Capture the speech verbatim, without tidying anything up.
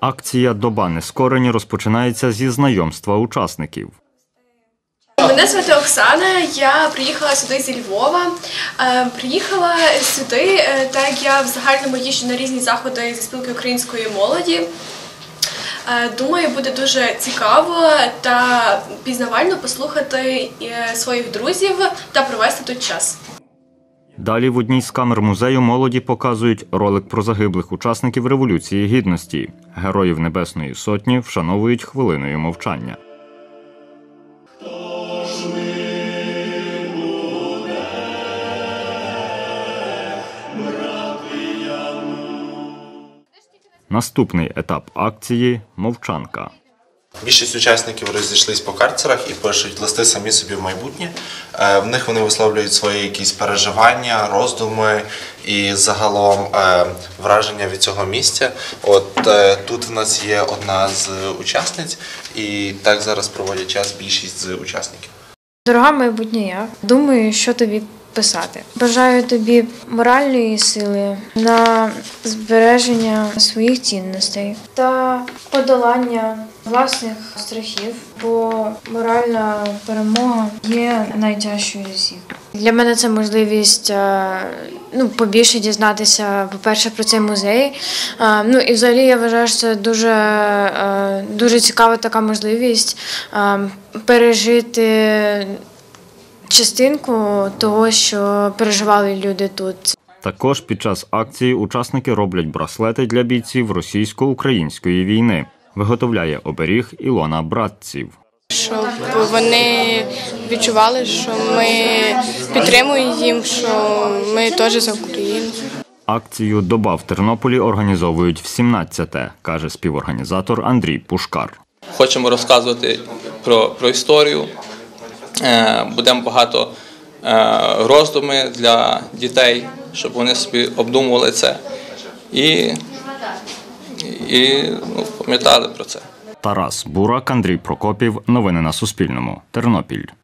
Акція «Доба нескорені» розпочинається зі знайомства учасників. Мене звати Оксана, я приїхала сюди зі Львова. Приїхала сюди, так як я в загальному їжджу на різні заходи зі спілки української молоді. Думаю, буде дуже цікаво та пізнавально послухати своїх друзів та провести тут час. Далі в одній з камер музею молоді показують ролик про загиблих учасників Революції Гідності. Героїв Небесної Сотні вшановують хвилиною мовчання. Наступний етап акції – мовчанка. Більшість учасників розійшлись по карцерах і пишуть листи самі собі в майбутнє. В них вони висловлюють свої якісь переживання, роздуми і загалом враження від цього місця. От тут в нас є одна з учасниць, і так зараз проводять час більшість з учасників. Дорога майбутня я, думаю, що тобі писати. Бажаю тобі моральної сили на збереження своїх цінностей та подолання власних страхів, бо моральна перемога є найтяжчою з усіх. Для мене це можливість ну, побільше дізнатися, по-перше, про цей музей. Ну і взагалі я вважаю, що це дуже, дуже цікава така можливість пережити частинку того, що переживали люди тут. Також під час акції учасники роблять браслети для бійців російсько-української війни. Виготовляє оберіг Ілона Братців. Щоб вони відчували, що ми підтримуємо їм, що ми теж за Україну. Акцію «Доба в Тернополі» організовують в сімнадцяте, каже співорганізатор Андрій Пушкар. Хочемо розказувати про, про історію. Будемо багато роздуми для дітей, щоб вони собі обдумували це і, і ну, пам'ятали про це. Тарас Бурак, Андрій Прокопів. Новини на Суспільному. Тернопіль.